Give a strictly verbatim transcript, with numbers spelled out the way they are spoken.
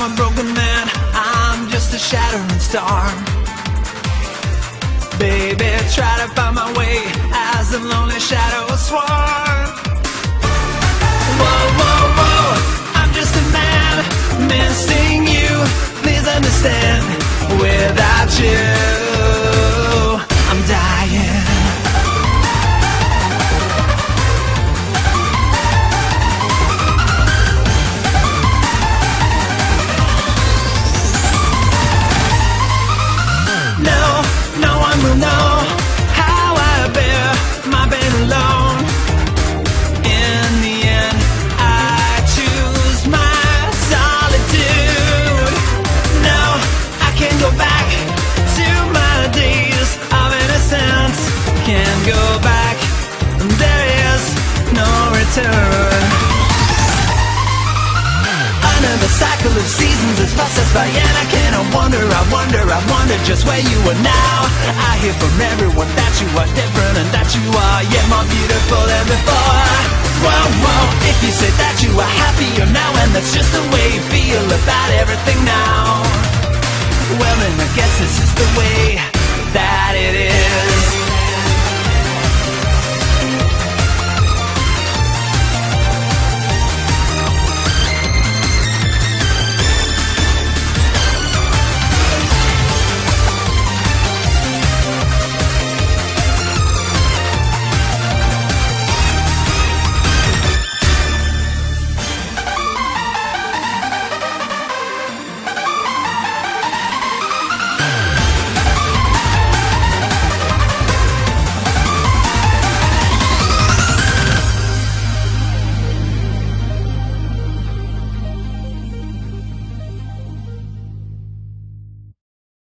a broken man, I'm just a shattering star. Baby, try to find my way as the lonely shadows swarm. Whoa, whoa, whoa, I'm just a man missing you. Please understand, without you, I'm dying. Will know how I bear my pain alone. In the end, I choose my solitude. No, I can't go back to my days of innocence. Can't go back, there is no return. Another cycle of seasons is processed by and I cannot wonder, I wonder, I wonder just where you are now. I hear from everyone that you are different and that you are yet more beautiful than before. Whoa, whoa, if you say that you are happier now and that's just the way you feel about everything now, well then I guess this is the way that it is.